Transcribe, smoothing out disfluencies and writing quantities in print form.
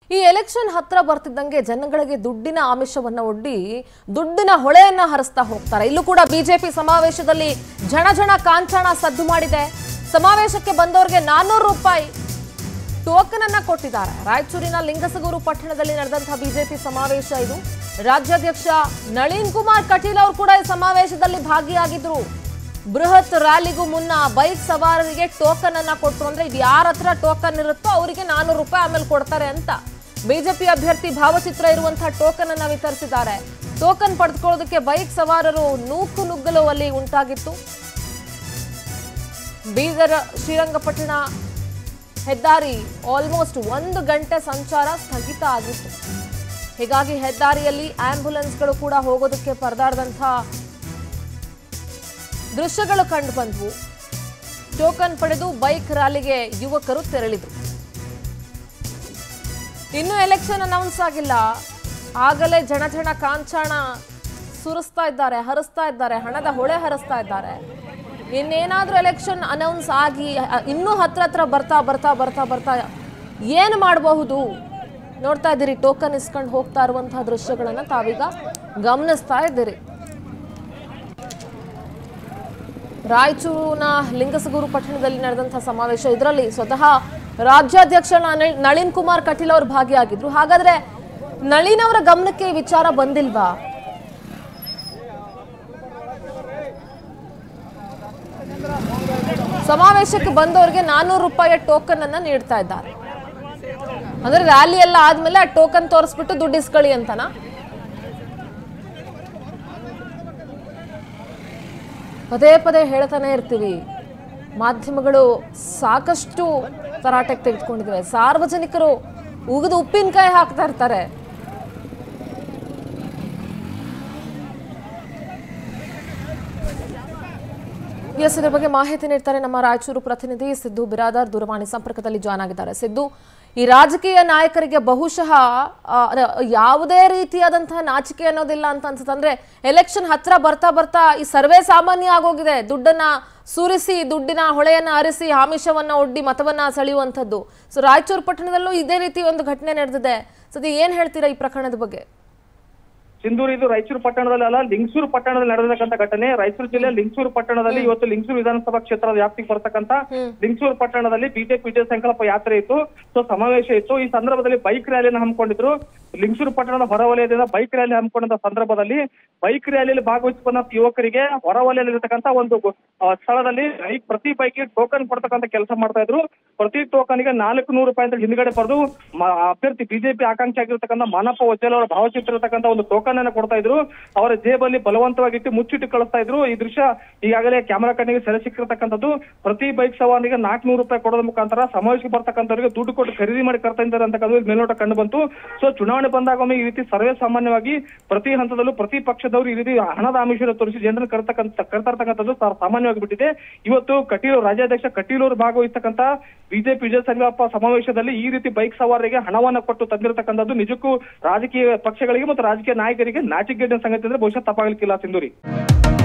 ಈ ಎಲೆಕ್ಷನ್ ಹತ್ರ ಬರ್ತಿದ್ದಂಗೆ ಜನಗಳಿಗೆ ದುಡ್ಡಿನ ಆಮಿಷವನ್ನ ಒಡ್ಡಿ ದುಡ್ಡಿನ ಹೊಳೆಯನ್ನ ಹರಿಸ್ತಾ ಹೋಗ್ತಾರೆ. ಇಲ್ಲೂ ಕೂಡ ಬಿಜೆಪಿ ಸಮಾವೇಶದಲ್ಲಿ ಜನ ಕಾಂಚಾಣ ಸದ್ದು ಮಾಡಿದೆ. ಸಮಾವೇಶಕ್ಕೆ ಬಂದವರಿಗೆ 400 ರೂಪಾಯಿ ಟೋಕನ್ ಅನ್ನ ಕೊಟ್ಟಿದ್ದಾರೆ. ರಾಯಚೂರಿನ ಲಿಂಗಸಗೂರು ಪಟ್ಟಣದಲ್ಲಿ ನಡೆದಂತಹ ಬಿಜೆಪಿ ಸಮಾವೇಶ ಇದು. ರಾಜ್ಯಾಧ್ಯಕ್ಷ ನಳಿನ್ ಕುಮಾರ್ ಕಟೀಲ್ ಅವರು ಕೂಡ ಈ ಸಮಾವೇಶದಲ್ಲಿ ಭಾಗಿಯಾಗಿದ್ರು. ಬೃಹತ್ ರ್ಯಾಲಿಗೂ ಮುನ್ನ ಬೈಕ್ ಸವಾರರಿಗೆ ಟೋಕನ್ ಅನ್ನ ಕೊಟ್ಟರು. ಅಂದ್ರೆ ಇದು ಯಾರ ಹತ್ರ ಟೋಕನ್ ಇರುತ್ತೋ ಅವರಿಗೆ 400 ರೂಪಾಯಿ ಆಮೇಲೆ ಕೊಡ್ತಾರೆ ಅಂತ ಬಿಜೆಪಿ ಅಭ್ಯರ್ಥಿ ಭಾವಚಿತ್ರ ಇರುವಂತಹ ಟೋಕನ್ ಅನ್ನ ವಿತರಿಸಿದ್ದಾರೆ. ಟೋಕನ್ ಪಡೆದುಕೊಳ್ಳೋದಕ್ಕೆ ಬೈಕ್ ಸವಾರರು ನೂಕು ನುಗ್ಗಲು ಅಲ್ಲಿ ಉಂಟಾಗಿತ್ತು. ಬೀದರ್ ಶ್ರೀರಂಗಪಟ್ಟಣ ಹೆದ್ದಾರಿ ಆಲ್ಮೋಸ್ಟ್ 1 ಗಂಟೆ ಸಂಚಾರ ಸ್ಥಗಿತ ಆಗಿತ್ತು. ಹೀಗಾಗಿ ಹೆದ್ದಾರಿಯಲ್ಲಿ ಆಂಬ್ಯುಲೆನ್ಸ್ಗಳು ಕೂಡ ಹೋಗೋದಕ್ಕೆ ಪರದಾಡದಂತಹ ದೃಶ್ಯಗಳು ಕಂಡು ಬಂದವು. ಟೋಕನ್ ಪಡೆದು ಬೈಕ್ ರ್ಯಾಲಿಗೆ ಯುವಕರು ತೆರಳಿದರು. ಇನ್ನು ಎಲೆಕ್ಷನ್ ಅನೌನ್ಸ್ ಆಗಿಲ್ಲ, ಆಗಲೇ ಜನ ಕಾಂಚಾಣ ಸುರಿಸ್ತಾ ಇದ್ದಾರೆ, ಹರಿಸ್ತಾ ಇದ್ದಾರೆ, ಹಣದ ಹೊಳೆ ಹರಿಸ್ತಾ ಇದ್ದಾರೆ. ಇನ್ನೇನಾದ್ರೂ ಎಲೆಕ್ಷನ್ ಅನೌನ್ಸ್ ಆಗಿ ಇನ್ನೂ ಹತ್ರ ಬರ್ತಾ ಏನು ಮಾಡಬಹುದು ನೋಡ್ತಾ ಇದ್ದೀರಿ. ಟೋಕನ್ ಇಸ್ಕೊಂಡು ಹೋಗ್ತಾ ಇರುವಂತಹ ದೃಶ್ಯಗಳನ್ನ ತಾವೀಗ ಗಮನಿಸ್ತಾ ಇದ್ದೀರಿ. ರಾಯಚೂರಿನ ಲಿಂಗಸಗೂರು ಪಟ್ಟಣದಲ್ಲಿ ನಡೆದಂತಹ ಸಮಾವೇಶ, ಇದರಲ್ಲಿ ಸ್ವತಃ ರಾಜ್ಯಾಧ್ಯಕ್ಷ ನಳಿನ್ ಕುಮಾರ್ ಕಟೀಲ್ ಅವರು ಭಾಗಿಯಾಗಿದ್ರು. ಹಾಗಾದ್ರೆ ನಳಿನ್ ಅವರ ಗಮನಕ್ಕೆ ಈ ವಿಚಾರ ಬಂದಿಲ್ವಾ? ಸಮಾವೇಶಕ್ಕೆ ಬಂದವರಿಗೆ 400 ರೂಪಾಯಿಯ ಟೋಕನ್ ಅನ್ನ ನೀಡ್ತಾ ಇದ್ದಾರೆ. ಅಂದ್ರೆ ರ್ಯಾಲಿ ಎಲ್ಲ ಆದ್ಮೇಲೆ ಆ ಟೋಕನ್ ತೋರಿಸ್ಬಿಟ್ಟು ದುಡ್ಡು ಇಸ್ಕೊಳ್ಳಿ ಅಂತನಾ? ಪದೇ ಹೇಳ್ತಾನೆ ಇರ್ತೀವಿ, ಮಾಧ್ಯಮಗಳು ಸಾಕಷ್ಟು ತರಾಟೆಗೆ ತೆಗೆದುಕೊಂಡಿವೆ. ಸಾರ್ವಜನಿಕರು ಉಗಿದು ಉಪ್ಪಿನಕಾಯಿ ಹಾಕ್ತಾ ಇರ್ತಾರೆ. ಇದರ ಬಗ್ಗೆ ಮಾಹಿತಿ ನೀಡ್ತಾರೆ ನಮ್ಮ ರಾಯಚೂರು ಪ್ರತಿನಿಧಿ ಸಿದ್ದು ಬಿರಾದಾರ್. ದೂರವಾಣಿ ಸಂಪರ್ಕದಲ್ಲಿ ಜಾಯ್ನ್ ಆಗಿದ್ದಾರೆ. ಸಿದ್ದು, ಈ ರಾಜಕೀಯ ನಾಯಕರಿಗೆ ಬಹುಶಃ ಯಾವುದೇ ರೀತಿಯಾದಂತಹ ನಾಚಿಕೆ ಅನ್ನೋದಿಲ್ಲ ಅಂತ ಅನ್ಸುತ್ತೆ. ಅಂದ್ರೆ ಎಲೆಕ್ಷನ್ ಹತ್ರ ಬರ್ತಾ ಈ ಸರ್ವೇ ಸಾಮಾನ್ಯ ಆಗೋಗಿದೆ. ದುಡ್ಡನ್ನ ಸುರಿಸಿ, ದುಡ್ಡಿನ ಹೊಳೆಯನ್ನ ಹರಿಸಿ, ಆಮಿಷವನ್ನ ಒಡ್ಡಿ ಮತವನ್ನ ಸೆಳೆಯುವಂಥದ್ದು. ಸೊ ರಾಯಚೂರು ಪಟ್ಟಣದಲ್ಲೂ ಇದೇ ರೀತಿ ಒಂದು ಘಟನೆ ನಡೆದಿದೆ. ಸದ್ಯ ಏನ್ ಹೇಳ್ತೀರಾ ಈ ಪ್ರಕರಣದ ಬಗ್ಗೆ? ಸಿಂಧೂರು, ಇದು ರಾಯಚೂರು ಪಟ್ಟಣದಲ್ಲಿ ಅಲ್ಲ, ಲಿಂಗಸೂರು ಪಟ್ಟಣದಲ್ಲಿ ನಡೆದಿರ್ತಕ್ಕಂಥ ಘಟನೆ. ರಾಯಚೂರು ಜಿಲ್ಲೆ ಲಿಂಗಸೂರು ಪಟ್ಟಣದಲ್ಲಿ ಇವತ್ತು ಲಿಂಗಸೂರು ವಿಧಾನಸಭಾ ಕ್ಷೇತ್ರದ ವ್ಯಾಪ್ತಿಗೆ ಬರ್ತಕ್ಕಂಥ ಲಿಂಗಸೂರು ಪಟ್ಟಣದಲ್ಲಿ ಬಿಜೆಪಿ ವಿಜಯ ಸಂಕಲ್ಪ ಯಾತ್ರೆ ಇತ್ತು. ಸೊ ಸಮಾವೇಶ ಇತ್ತು. ಈ ಸಂದರ್ಭದಲ್ಲಿ ಬೈಕ್ ರ್ಯಾಲಿಯನ್ನು ಹಮ್ಮಿಕೊಂಡಿದ್ರು. ಲಿಂಗಸೂರು ಪಟ್ಟಣದ ಹೊರವಲಯದಿಂದ ಬೈಕ್ ರ್ಯಾಲಿ ಹಮ್ಮಿಕೊಂಡ ಸಂದರ್ಭದಲ್ಲಿ ಬೈಕ್ ರ್ಯಾಲಿಯಲ್ಲಿ ಭಾಗವಹಿಸಿಕೊಂಡ ಯುವಕರಿಗೆ ಹೊರವಲಯದಲ್ಲಿರ್ತಕ್ಕಂಥ ಒಂದು ಸ್ಥಳದಲ್ಲಿ ಪ್ರತಿ ಬೈಕ್ಗೆ ಟೋಕನ್ ಕೊಡ್ತಕ್ಕಂಥ ಕೆಲಸ ಮಾಡ್ತಾ ಇದ್ರು. ಪ್ರತಿ ಟೋಕನ್ಗೆ 400 ರೂಪಾಯಿ ಅಂತ ಹಿಂದ್ಗಡೆ ಬರೆದು ಅಭ್ಯರ್ಥಿ ಬಿಜೆಪಿ ಆಕಾಂಕ್ಷಿ ಆಗಿರ್ತಕ್ಕಂಥ ಮಾನಪ್ಪ ವಜ್ಜಲ್ ಅವರ ಭಾವಚಿತ್ರ ಇರತಕ್ಕಂಥ ಒಂದು ಟೋಕನ್ ಅನ್ನು ಕೊಡ್ತಾ ಇದ್ರು. ಅವರ ಜೇಬಲ್ಲಿ ಬಲವಂತವಾಗಿಟ್ಟು ಮುಚ್ಚಿಟ್ಟು ಕಳಿಸ್ತಾ ಇದ್ರು. ಈ ದೃಶ್ಯ ಈಗಾಗಲೇ ಕ್ಯಾಮೆರಾ ಕಣ್ಣಿಗೆ ಸೆರೆ ಸಿಕ್ಕಿರ್ತಕ್ಕಂಥದ್ದು. ಪ್ರತಿ ಬೈಕ್ ಸವಾರಿಗೆ 400 ರೂಪಾಯಿ ಕೊಡೋದ ಮುಖಾಂತರ ಸಮಾವೇಶಕ್ಕೆ ಬರ್ತಕ್ಕಂಥವರಿಗೆ ದುಡ್ಡು ಕೊಟ್ಟು ಖರೀದಿ ಮಾಡಿ ಕರ್ತಾ ಇದ್ದಾರೆ ಅಂತಕ್ಕಂಥದ್ದು ಮೇಲ್ನೋಟ ಕಂಡು ಬಂತು. ಸೊ ಚುನಾವಣೆ ಬಂದಾಗೊಮ್ಮೆ ಈ ರೀತಿ ಸರ್ವೇ ಸಾಮಾನ್ಯವಾಗಿ ಪ್ರತಿ ಹಂತದಲ್ಲೂ ಪ್ರತಿ ಪಕ್ಷದವರು ಈ ರೀತಿ ಹಣದ ಆಮಿಷ ತೋರಿಸಿ ಜನರನ್ನು ಕರ್ತಾ ಇರ್ತಕ್ಕಂಥದ್ದು ಸಾಮಾನ್ಯವಾಗಿ ಬಿಟ್ಟಿದೆ. ಇವತ್ತು ಕಟೀಲ್ ರಾಜ್ಯಾಧ್ಯಕ್ಷ ಕಟೀಲ್ ಅವರು ಭಾಗವಹಿಸ್ತಕ್ಕಂಥ ಬಿಜೆಪಿ ವಿಜಯ ಸಂಕಲ್ಪ ಸಮಾವೇಶದಲ್ಲಿ ಈ ರೀತಿ ಬೈಕ್ ಸವಾರರಿಗೆ ಹಣವನ್ನು ಕೊಟ್ಟು ತಂದಿರತಕ್ಕಂಥದ್ದು ನಿಜಕ್ಕೂ ರಾಜಕೀಯ ಪಕ್ಷಗಳಿಗೆ ಮತ್ತು ರಾಜಕೀಯ ನಾಯಕರಿಗೆ ನಾಚಿಕೆಗೇಡಿನ ಸಂಗತಿ ಅಂದ್ರೆ ಬಹುಶಃ ತಪ್ಪಾಗಲಿಕ್ಕಿಲ್ಲ. ಸಿಂಧೂರಿ.